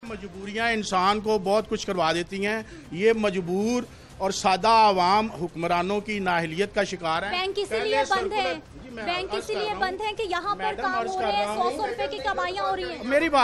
मजबूरियां इंसान को बहुत कुछ करवा देती हैं। ये मजबूर और सादा आवाम हुक्मरानों की नाअहलियत का शिकार है। बैंक इसीलिए बंद है, बैंक इसीलिए बंद है कि यहाँ पर काम हो रहे हैं, 100 रुपए की कमाइयाँ हो रही हैं।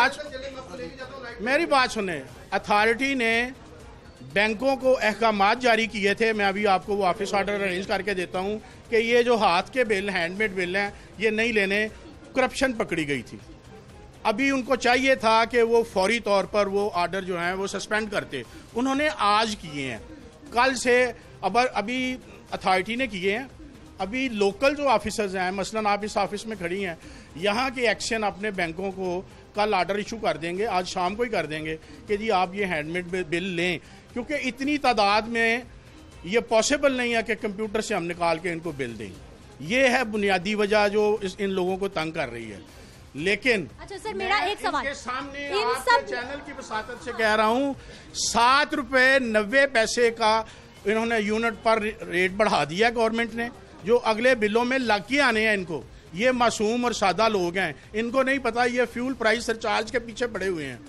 मेरी बात सुने, अथॉरिटी ने बैंकों को अहकामात जारी किए थे। मैं अभी आपको वो ऑफिस ऑर्डर अरेंज करके देता हूँ कि ये जो हाथ के बिल, हैंडमेड बिल हैं, ये नहीं लेने। करप्शन पकड़ी गई थी। अभी उनको चाहिए था कि वो फौरी तौर पर वो ऑर्डर जो हैं वो सस्पेंड करते, उन्होंने आज किए हैं। कल से अभी अथॉरिटी ने किए हैं। अभी लोकल जो ऑफिसर्स हैं, मसलन आप इस ऑफिस में खड़ी हैं, यहाँ के एक्शन अपने बैंकों को कल ऑर्डर इशू कर देंगे, आज शाम को ही कर देंगे कि जी आप ये हैंडमेड बिल लें, क्योंकि इतनी तादाद में ये पॉसिबल नहीं है कि कंप्यूटर से हम निकाल के इनको बिल दें। ये है बुनियादी वजह जो इन लोगों को तंग कर रही है। लेकिन अच्छा सर, मेरा एक सवाल सामने आपके चैनल की वसातत से कह रहा हूँ, 7 रुपए 90 पैसे का इन्होंने यूनिट पर रेट बढ़ा दिया गवर्नमेंट ने, जो अगले बिलों में लग के आने हैं इनको। ये मासूम और सादा लोग हैं, इनको नहीं पता ये फ्यूल प्राइस सरचार्ज के पीछे पड़े हुए हैं।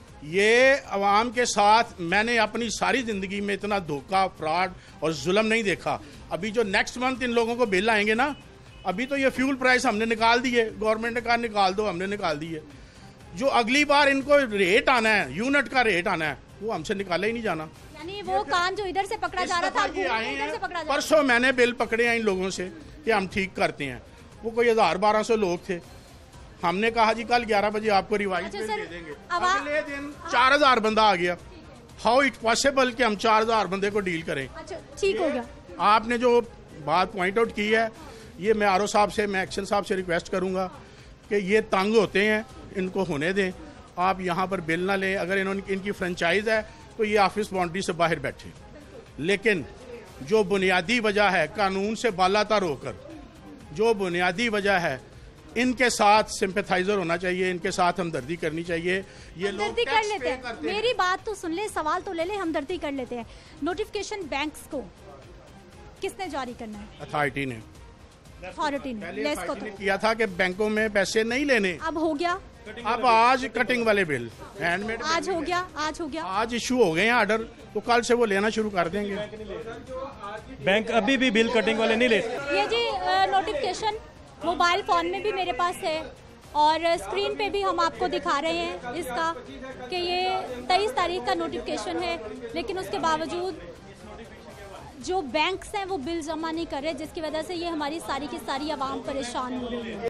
ये अवाम के साथ मैंने अपनी सारी जिंदगी में इतना धोखा, फ्रॉड और जुल्म नहीं देखा। अभी जो नेक्स्ट मंथ इन लोगों को बिल आएंगे ना, अभी तो ये फ्यूल प्राइस हमने निकाल दिए, गवर्नमेंट ने कहा निकाल दो, हमने निकाल दिए। जो अगली बार इनको रेट आना है, यूनिट का रेट आना है, वो हमसे निकाला ही नहीं जाना। यानी वो कान जो इधर से पकड़ा जा रहा था, इधर से पकड़ा जा रहा। परसों मैंने बिल पकड़े हैं इन लोगों से कि हम ठीक करते हैं। वो कोई 1000-1200 लोग थे। हमने कहा जी कल 11 बजे आपको रिवाइज बिल दे देंगे। अगले दिन 4000 बंदा आ गया। हाउ इट पॉसिबल कि हम 4000 बंदे को डील करें? अच्छा, ठीक हो गया। आपने जो बात पॉइंट आउट की है, ये मैं आरओ साहब से, मैं एक्शन साहब से रिक्वेस्ट करूंगा कि ये तंग होते हैं, इनको होने दें। आप यहाँ पर बिल ना लें। अगर इनकी फ्रेंचाइज है तो ये ऑफिस बाउंड्री से बाहर बैठे। लेकिन जो बुनियादी वजह है, कानून से बालातर होकर जो बुनियादी वजह है, इनके साथ सिंपैथाइजर होना चाहिए, इनके साथ हमदर्दी करनी चाहिए। ये लोग हमदर्दी कर लेते हैं। मेरी बात तो सुन ले, सवाल तो ले ले, हमदर्दी कर लेते हैं। नोटिफिकेशन बैंक्स को किसने जारी करना है? अथॉरिटी ने किया था कि बैंकों में पैसे नहीं लेने। अब हो गया। अब आज कटिंग वाले बिल, हैंडमेड आज हो गया। आज इशू हो गए हैं ऑर्डर, तो कल से वो लेना शुरू कर देंगे। बैंक अभी भी बिल कटिंग वाले नहीं ले। ये जी नोटिफिकेशन मोबाइल फोन में भी मेरे पास है और स्क्रीन पे भी हम आपको दिखा रहे हैं इसका कि ये 23 तारीख का नोटिफिकेशन है। लेकिन उसके बावजूद जो बैंक्स हैं वो बिल जमा नहीं कर रहे, जिसकी वजह से ये हमारी सारी की सारी आवाम परेशान हो रही है।